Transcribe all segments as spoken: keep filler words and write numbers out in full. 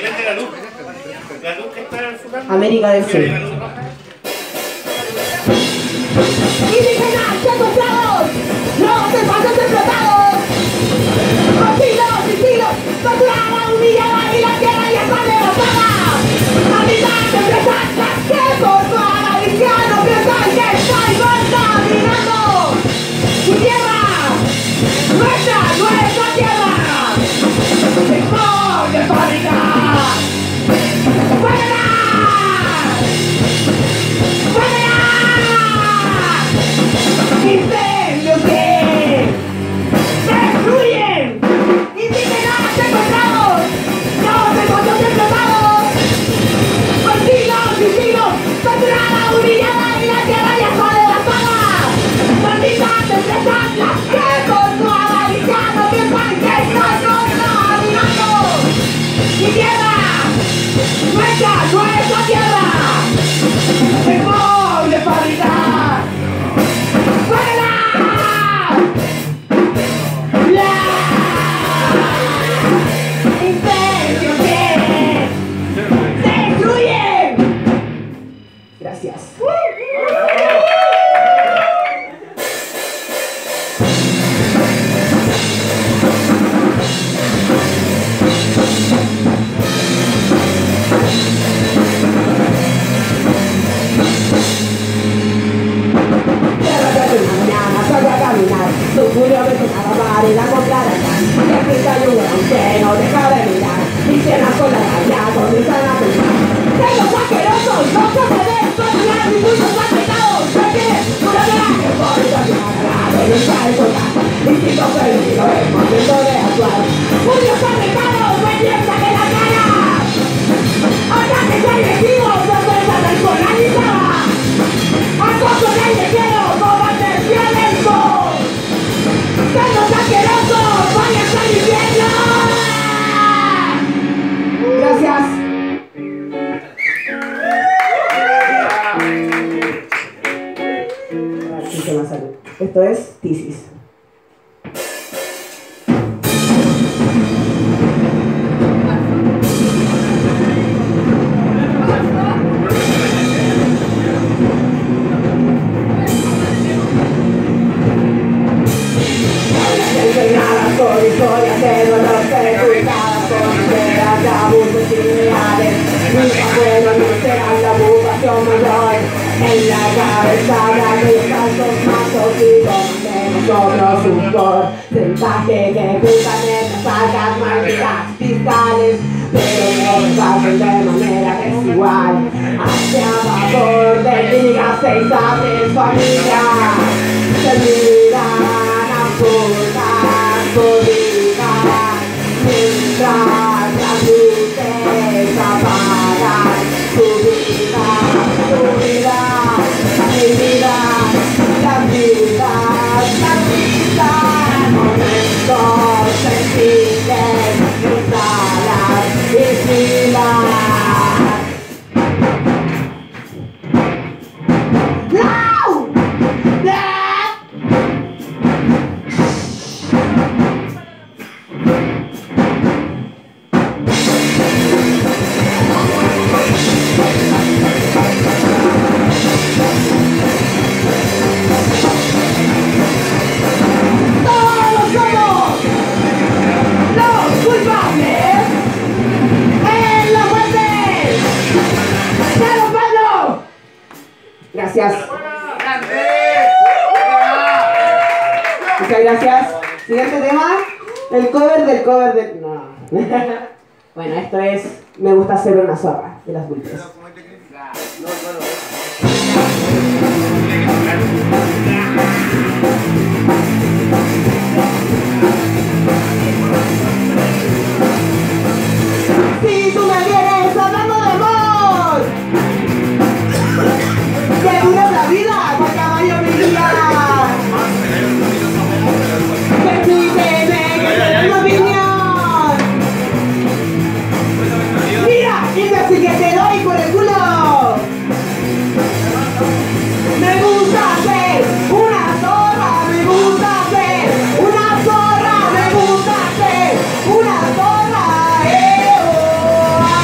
América del Sur. Indígenas secuestrados, los espacios explotados, por siglos y siglos, torturada, humillada y la tierra ya está devastada. Habitantes de Santa que por su agaliciano piensan que estoy contaminando su tierra, nuestra, nuestra tierra. ¡Smog de fábrica! ¡Fuera! ¡Incendios que destruyen! ¡Indígenas secuestrados! ¡Los negocios explotados! ¡Por siglos y siglos! ¡Torturada, humillada y la tierra ya está devastada! ¡Malditas empresas las que con su agaliciano piensan que están contaminando mi tierra! ¡Nuestra, nuestra tierra! ¡Smog de fábrica! Gracias. Su furia me tocaba amar y la comprar acá. Y aquí está un gran que no deja de mirar. Y cienas con la rabia, comienzan a pensar. ¡Que los asquerosos no se pueden controlar! ¡Mis muchos afectados! ¡Se quieren una vida que por eso se agarra de lucha y soltar! Instinto perdido, el momento de actuar. ¡Muchos afectados me piensan en la cara! ¡Ataques agresivos no se personalizaba! ¡Acoso en el cielo, combate violento! ¡Que los asquerosos vayan al infierno! Gracias. Muchísima salud. Esto es Tisis. Enseñadas con historias de dolor, sepultadas con ideas de abusos ideales. Nunca fueron, no serán la ocupación mayor. En la cabeza de aquellos casos masóticos de nosotros un porcentaje que ejecutan estas altas máquinas fiscales, pero no lo hacen de manera desigual. Hacia favor de ligas, seis aves, familia, servirán putas públicas, mientras las luces apagan tu vida, tu vida, mi vida, la vida, la vida. Momentos sensibles, instalas y filas. Gracias. Muchas gracias. Siguiente tema. El cover del cover del... No. Bueno, esto es Me gusta ser una zorra, de las Vulpes. Si tú me vienes hablando de amor, que dura la vida, cual caballo mi vida. Permíteme que te dé una opinión. Mira, y así que te doy por el culo. Me gusta ser una zorra, me gusta ser una zorra, me gusta ser una zorra. Eh, oh,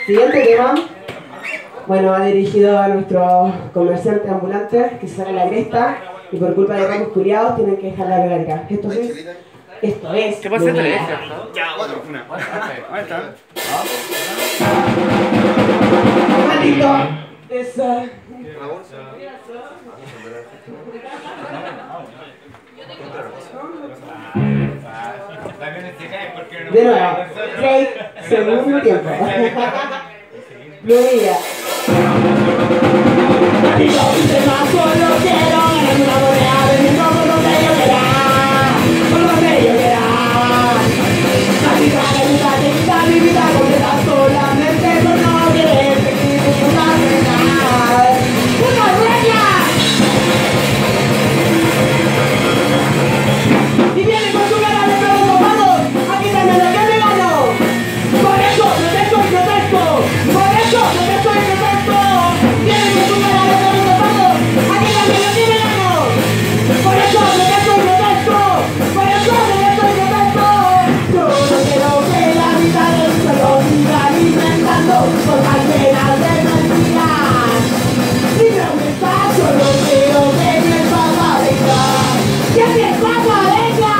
Siguiente tema. Bueno, va dirigido a nuestros comerciantes ambulantes que se sacan la cresta y por culpa de ramos culiados tienen que dejar la pegadita. Esto es. Esto es. ¿Qué pasa? ¿Tres? Ya, cuatro. Una. Ahí está. Maldito. Eso. De nuevo. Seis. Segundo tiempo. Fluida. Digo, dice más, solo quiero ganarme una moneda, vendiendo por donde yo quiera, por donde yo quiera. Así sale mi vida, mi vida completa solamente por no querer seguir una regla. ¡Una regla! Y viene con su cara de perros mojados, aquí también lo que me ganó. Por eso protesto y protesto, por eso protesto y protesto. Viene con su cara de perros mojados, aquí también lo que me ganó. Por eso protesto y protesto, por eso protesto y protesto. Yo no quiero que la vida de solo siga alimentando por las penas de mentiras. Y no me está, solo quiero que mi papá venga, que mi papá venga.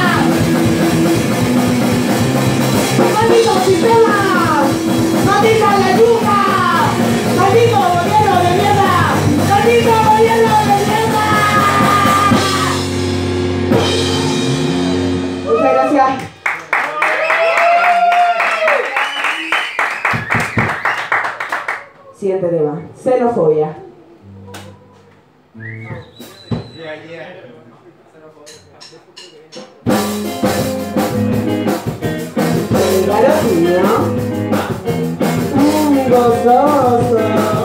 ¡Maldito sistema! ¡Maldita la yuca! ¡Maldito gobierno de mierda! ¡Maldito gobierno de mierda! Muchas gracias. Siguiente tema. Xenofobia. El garotinho. Un gozoso.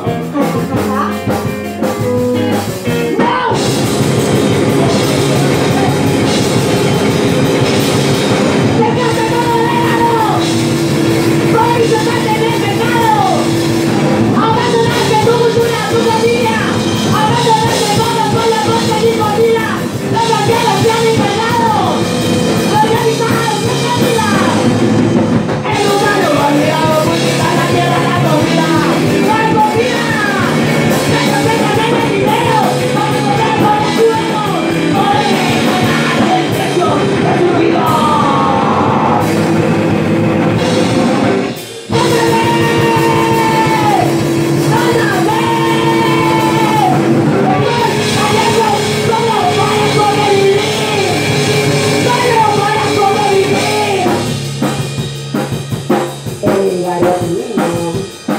¡Déjate todo legado! ¡Voy a sacarte del pecado! ¡Abandonarte tu cultura, tu familia! ¡Abandonarte todo por la cosa y comida! ¡Los vaqueros se han invernado! ¡Organizados en la vida! ¡El humano olvidado multiplica la tierra, la comida! ¡La comida! ¡Ellos vengan en el dinero! ¡Vamos a poder con el suelo! ¡Poder ganar el precio de su vida! El garotinho.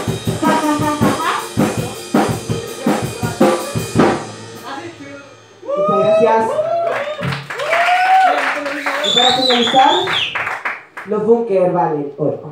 Muchas gracias. Y para finalizar, los Bunker valen oro.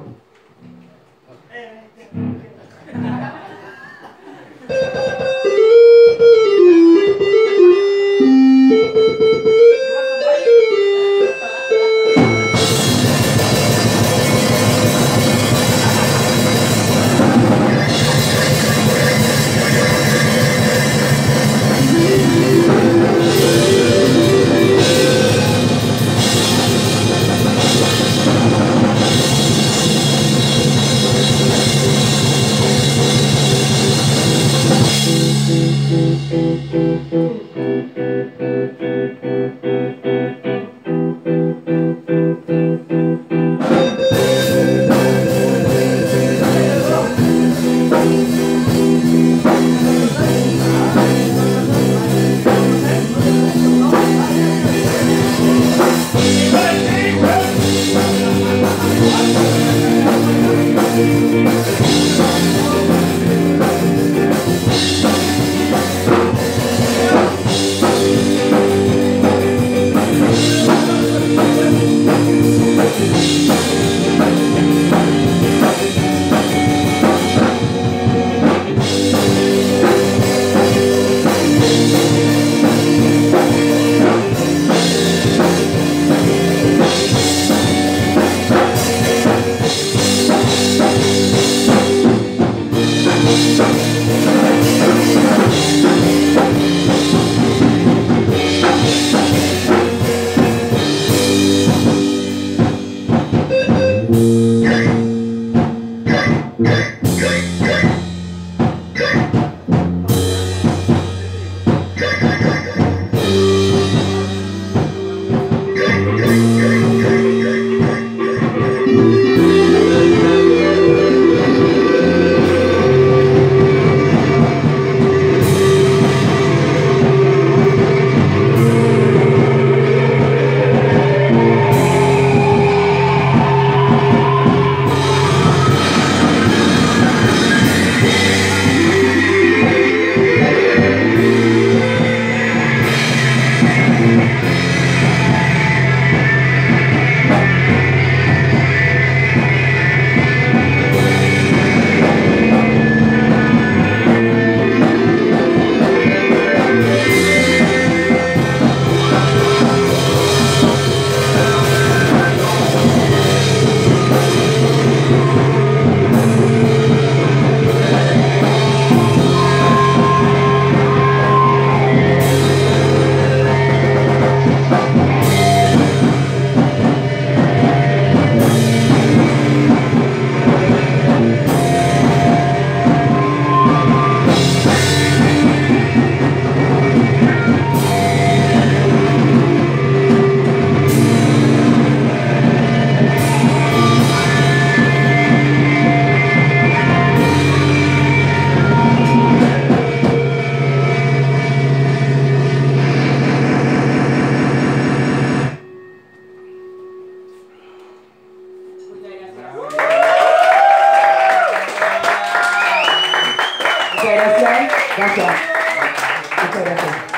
Muchas gracias. Gracias. Muchas gracias.